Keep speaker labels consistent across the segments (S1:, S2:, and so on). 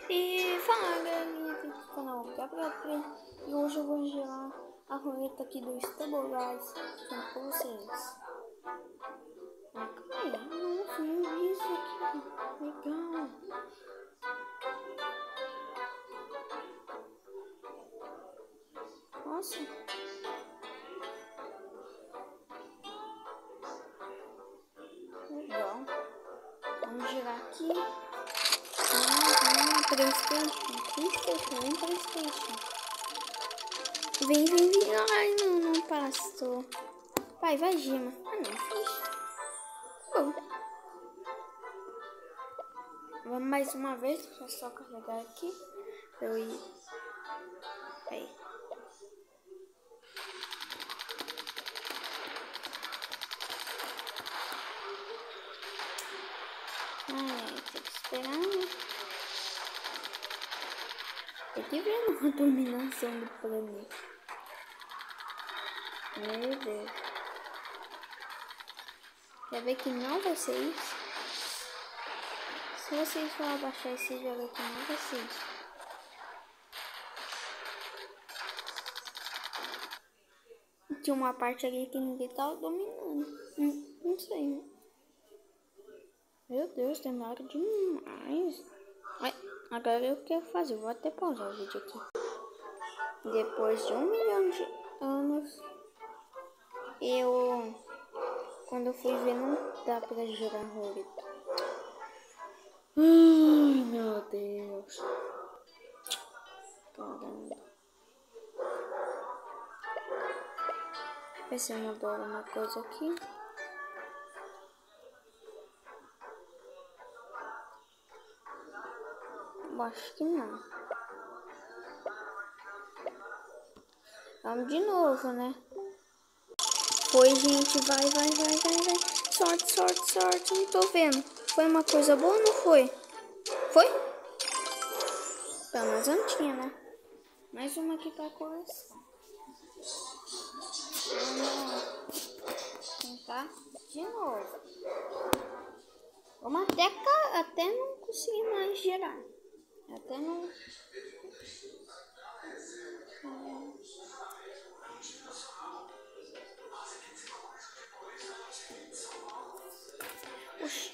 S1: E fala galerinha aqui do canal Gabriel Play. E hoje eu vou girar a roleta aqui do Stable Guys com vocês. Calma aí, nossa, não vi isso aqui. Legal. Nossa. Legal. Vamos girar aqui. PlayStation. Vem. Ai, não passou. Vai, Gima. Ah, não, fiz. Bom. Vamos mais uma vez. Deixa eu só carregar aqui. Pra eu ir. Aí. Tem que esperar. Tem que ver uma dominação do planeta. Meu Deus. Quer ver que não vai ser isso? Se vocês for abaixar esse jogo aqui, não vai ser isso. Tinha uma parte ali que ninguém tava dominando. Não sei, né? Meu Deus, demora demais. Agora eu quero fazer. Vou até pausar o vídeo aqui. Depois de 1 milhão de anos, quando eu fui ver, não dá pra girar roleta. Ai, meu Deus. Caramba. Ver se mudou alguma coisa aqui. Acho que não. Vamos de novo, né? Foi, gente. Vai. Sorte. Não tô vendo. Foi uma coisa boa ou não foi? Foi? Tá, mas não tinha, né? Mais uma aqui pra coleção. Vamos tentar de novo. Vamos até não conseguir mais girar. Até não... Oxi.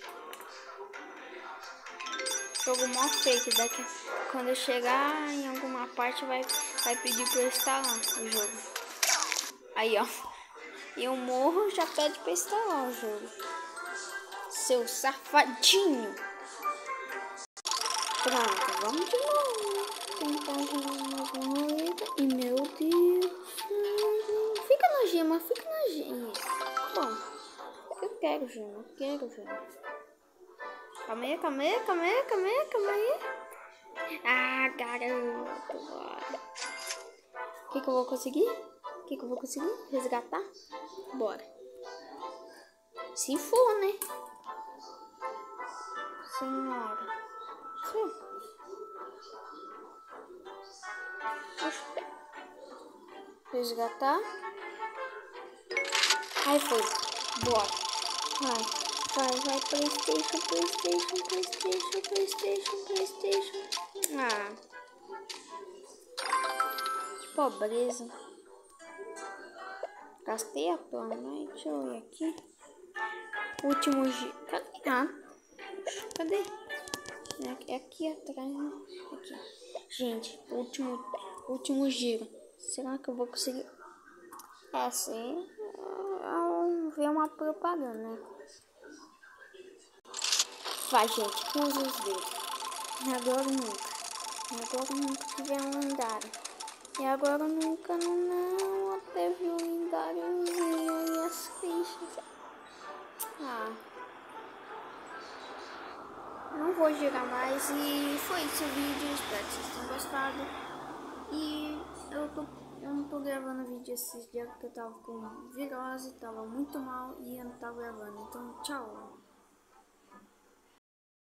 S1: Jogo mó fake. Daqui, quando eu chegar em alguma parte vai pedir pra eu instalar o jogo. Aí, ó. Eu morro, já pede pra instalar o jogo. Seu safadinho. Pronto, vamos de novo. Tentar jogar mais uma roleta. E meu Deus. Fica na gema. Bom, eu quero gema. Calma aí. Ah, garoto. O que eu vou conseguir? Resgatar? Bora. Se for, né? Senhora. Resgatar. Aí foi. Bora. Vai. PlayStation. Ah. Que pobreza. Gastei a plana, né? Deixa eu ver aqui. Último giro. Cadê? É aqui atrás, né? Aqui. Gente, último giro. Será que eu vou conseguir? Assim, ver uma propaganda, né? Vai, gente, cruza os dedos. E agora nunca tiver um lendário. E agora nunca não teve um lendáriozinho e as fichas. Não vou girar mais. E foi esse o vídeo. Espero que vocês tenham gostado. E eu não tô gravando vídeo esses dias porque eu tava com virose, tava muito mal e eu não tava gravando. Então, tchau.